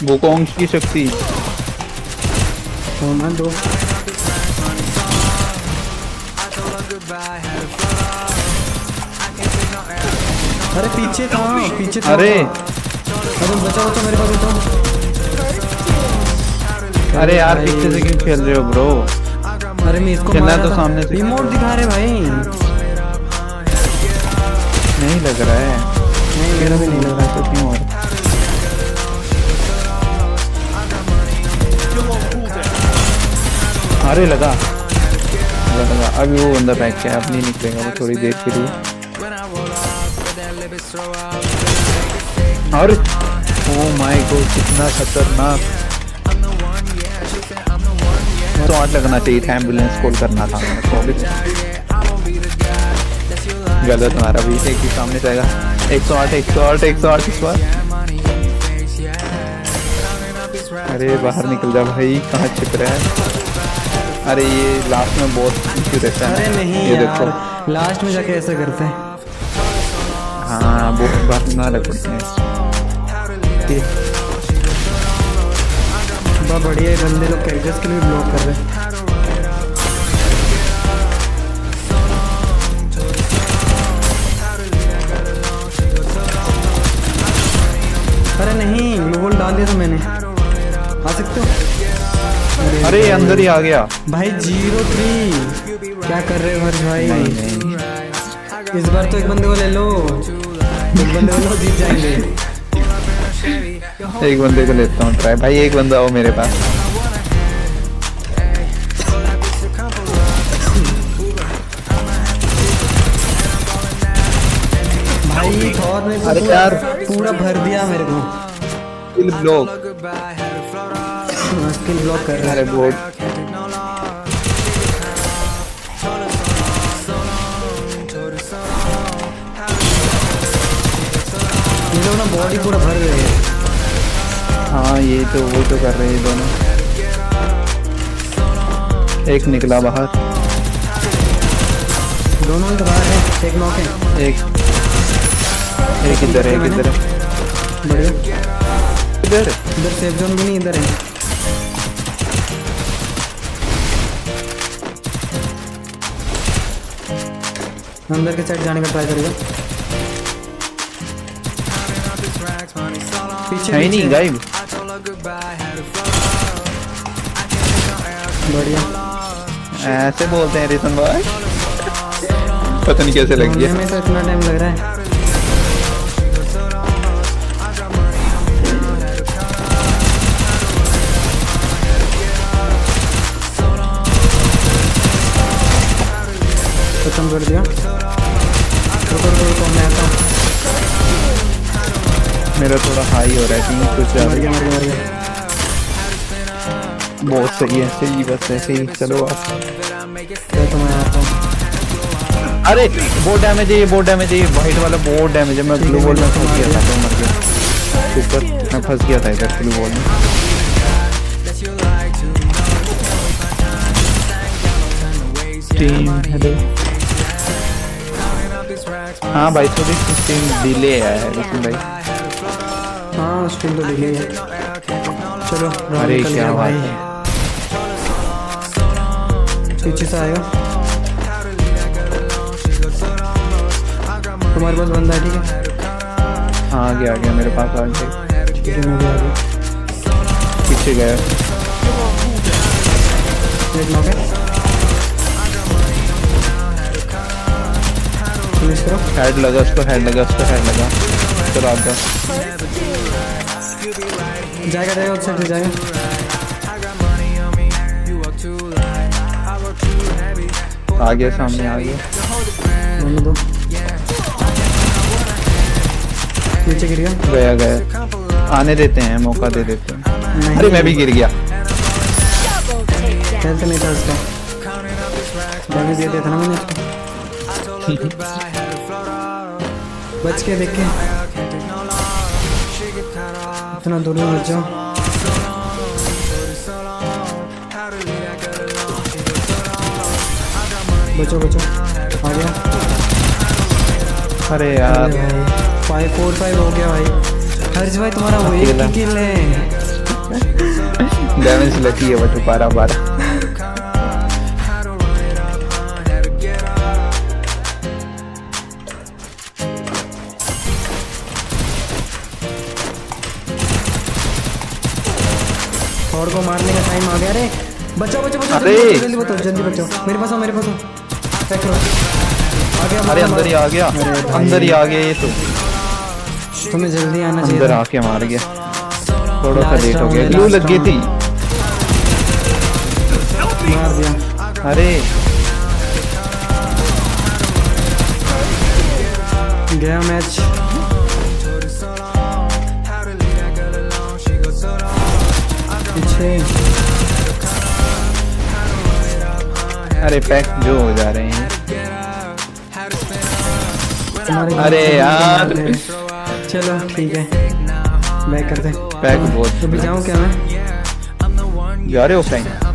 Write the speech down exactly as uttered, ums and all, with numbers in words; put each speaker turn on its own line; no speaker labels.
Wukong की शक्ति
दो। अरे पीछे था पीछे था।
अरे
अरे बचा बचा मेरे पास बचा।
अरे यार पीछे से क्यों खेल रहे हो ब्रो?
अरे मैं इसको
खेलना तो सामने से।
रिमोट दिखा रहे भाई।
नहीं लग रहा है।
नहीं मेरा भी नहीं लग रहा
तो क्यों हो रहा? अरे लगा लगा अभी वो बंदा बैठ के अब नहीं निकलेगा वो थोड़ी देर के लिए। और ओ माय गॉड कितना खतरनाक। तो आठ लगना चाहिए था, एम्बुलेंस कॉल करना था। गलत हमारा भी एक ही सामने जाएगा। एक सौ आठ एक सौ आठ एक सौ आठ इस बार। अरे बाहर निकल जा भाई, कहाँ छिप रहा है? अरे ये लास्ट में बहुत इश्यू रहता है।
अरे नहीं
ये
यार,
देखो
लास्ट में जाके ऐसा करते हैं।
हाँ बहुत बात ना लगती है।
बहुत बढ़िया बंदे लोग कैरेक्टर्स के लिए ब्लॉक कर रहे हैं। अरे नहीं ग्लोबल डाल दिया था मैंने। आ सकते हो?
अरे, अरे अंदर ही आ गया
भाई। जीरो थ्री क्या कर रहे हो हर्ष भाई?
नहीं, नहीं।
इस बार तो एक बंदे को ले लो, एक बंदे को लो, जीत जाएंगे।
एक बंदे को लेता हूँ ट्राई। भाई एक बंदा आओ मेरे पास।
भाई थॉर ने
अरे यार
पूरा भर दिया मेरे को।
स्किल ब्लॉक
स्किल ब्लॉक कर रहा है।
अरे बहुत
ये लोग ना बॉडी पूरा भर रहे हैं।
हाँ ये तो वो तो कर रहे हैं दोनों। एक निकला बाहर।
दोनों ही तो बाहर है। एक नॉक है।
एक एक इधर है, एक इधर है।
बढ़िया।
इधर
इधर सेफ जोन भी नहीं, इधर है। अंदर के साइड जाने का ट्राई करेगा। पीछे
है नहीं गाइब।
बढ़िया।
ऐसे बोलते हैं रितन भाई। पता नहीं कैसे लग गया।
में तो इतना टाइम लग रहा है। खत्म कर दिया। रुको रुको रुको मैं आता हूँ।
मेरा थोड़ा हाई हो रहा है कि कुछ
मर गया मर गया मर गया।
बहुत सही है, सही बस ऐसे ही चलो आप।
तो मैं आता हूँ।
अरे बहुत डैमेज है ये, बहुत डैमेज है ये। वाइट वाला बहुत डैमेज है। मैं ग्लू बॉल में फंस गया था तो मर गया। ऊपर मैं फंस गया था इधर ग्लू बॉल में। Team hello. हाँ भाई थोड़ी स्ट्रीम डिले है लेकिन भाई।
हाँ स्ट्रीम तो डिले है। चलो
अरे क्या बात है।
पीछे से आएगा। तुम्हारे पास बंदा है ठीक है?
हाँ आ गया आ गया मेरे पास आ गया।
ठीक है मैं भी आ गया।
पीछे गया।
एक नॉक है। फिनिश करो।
हेड लगा उसको, हेड लगा उसको, हेड लगा। चलो आ जाओ।
जाएगा जाएगा उस साइड से जाएगा।
आ गया सामने आ गया।
दोनों दो नीचे गिर गया।
गया गया। आने देते हैं, मौका दे देते हैं। अरे मैं भी गिर गया।
हेल्थ नहीं था उसका। डैमेज दे दिया था ना मैंने उसको। बच के देख के इतना दूर में बच जाओ। बचो बचो आ गया।
अरे यार
फाइव फोर फाइव हो गया भाई। हर्ष भाई तुम्हारा वही किल है।
डैमेज लकी है बट बारह बारह।
थॉर को मारने का टाइम आ गया। अरे बचाओ बचाओ बचाओ,
अरे!
जल्दी जल्दी बचाओ जल्दी बचाओ। मेरे पास आओ मेरे पास आओ। पैक करो। आ गया।
अरे अंदर ही आ गया, अंदर ही आ गया ये तो।
तुम्हें जल्दी आना चाहिए।
अंदर आके मार गया, थोड़ा सा लेट हो गया। ग्लू लग गई थी।
मार दिया।
अरे
गया मैच। पीछे।
अरे पैक जो हो जा रहे हैं।
अरे
यार।
चलो ठीक है, बैक करते।
पैक बहुत
अभी जाऊँ क्या मैं?
जा रहे हो फ्रेंड?